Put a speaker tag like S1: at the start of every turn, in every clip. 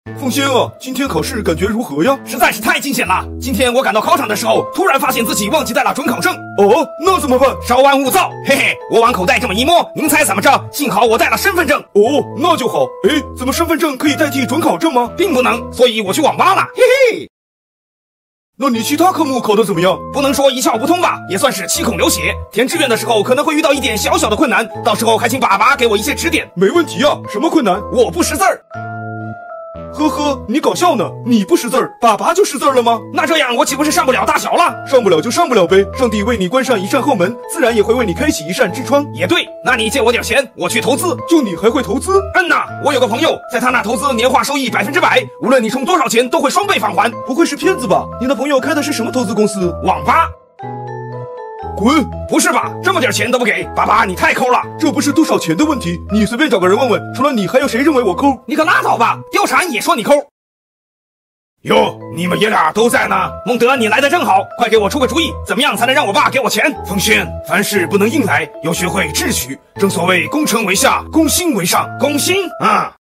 S1: 凤仙啊，今天考试感觉如何呀？
S2: 实在是太惊险了！今天我赶到考场的时候，突然发现自己忘记带了准考证。
S1: 哦，那怎么办？
S2: 稍安勿躁，嘿嘿，我往口袋这么一摸，您猜怎么着？幸好我带了身份证。
S1: 哦，那就好。哎，怎么身份证可以代替准考证吗？
S2: 并不能，所以我去网吧了，嘿嘿。
S1: 那你其他科目考得怎么样？
S2: 不能说一窍不通吧，也算是七孔流血。填志愿的时候可能会遇到一点小小的困难，到时候还请爸爸给我一些指点。
S1: 没问题啊，什么困难？
S2: 我不识字儿。
S1: 呵呵，你搞笑呢？你不识字儿，爸爸就识字儿了吗？
S2: 那这样我岂不是上不了大学了？
S1: 上不了就上不了呗，上帝为你关上一扇后门，自然也会为你开启一扇痔疮。
S2: 也对，那你借我点钱，我去投资。
S1: 就你还会投资？
S2: 呐，我有个朋友，在他那投资年化收益100%，无论你充多少钱都会双倍返还。
S1: 不会是骗子吧？你的朋友开的是什么投资公司？
S2: 网吧。
S1: 滚！
S2: 不是吧？这么点钱都不给，爸爸你太抠了。
S1: 这不是多少钱的问题，你随便找个人问问，除了你还有谁认为我抠？
S2: 你可拉倒吧，貂蝉也说你抠。哟，你们爷俩都在呢。孟德，你来的正好，快给我出个主意，怎么样才能让我爸给我钱？
S1: 凤仙，凡事不能硬来，要学会智取。正所谓攻城为下，攻心为上。
S2: 攻心
S1: 啊！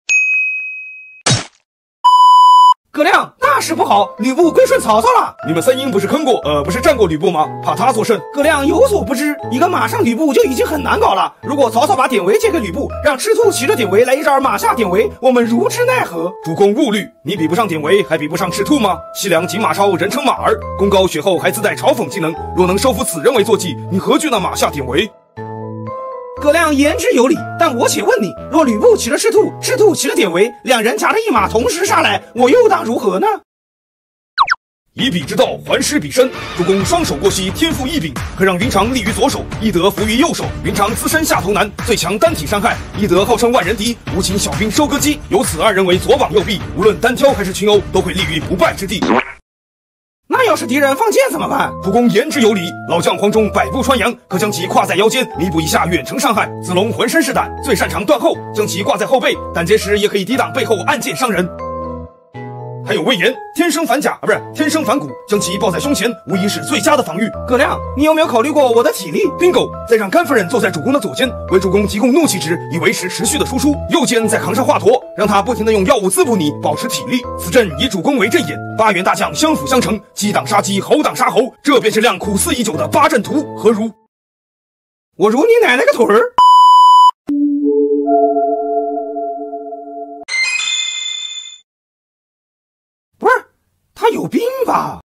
S2: 葛亮，大事不好，吕布归顺曹操了。
S1: 你们三英不是坑过，不是战过吕布吗？怕他作甚？
S2: 葛亮有所不知，一个马上吕布就已经很难搞了。如果曹操把典韦借给吕布，让赤兔骑着典韦来一招马下典韦，我们如之奈何？
S1: 主公勿虑，你比不上典韦，还比不上赤兔吗？西凉锦马超人称马儿，功高雪厚，还自带嘲讽技能。若能收服此人为坐骑，你何惧那马下典韦？
S2: 葛亮言之有理，但我且问你，若吕布骑了赤兔，赤兔骑了典韦，两人夹着一马同时杀来，我又当如何呢？
S1: 以彼之道还施彼身，主公双手过膝，天赋异禀，可让云长立于左手，翼德服于右手。云长资深下头难，最强单体伤害，翼德号称万人敌，无情小兵收割机。由此二人为左膀右臂，无论单挑还是群殴，都会立于不败之地。
S2: 那要是敌人放箭怎么办？
S1: 主公言之有理，老将黄忠百步穿杨，可将其挎在腰间，弥补一下远程伤害。子龙浑身是胆，最擅长断后，将其挂在后背，胆结石也可以抵挡背后暗箭伤人。还有魏延，天生反甲天生反骨，将其抱在胸前，无疑是最佳的防御。
S2: 葛亮，你有没有考虑过我的体力
S1: ？Bingo！ 再让甘夫人坐在主公的左肩，为主公提供怒气值，以维持持续的输出。右肩再扛上华佗，让他不停地用药物滋补你，保持体力。此阵以主公为阵眼，8员大将相辅相成，鸡挡杀鸡，猴挡杀猴，这便是亮苦思已久的八阵图，何如？
S2: 我如你奶奶个腿儿！不是，他有病吧？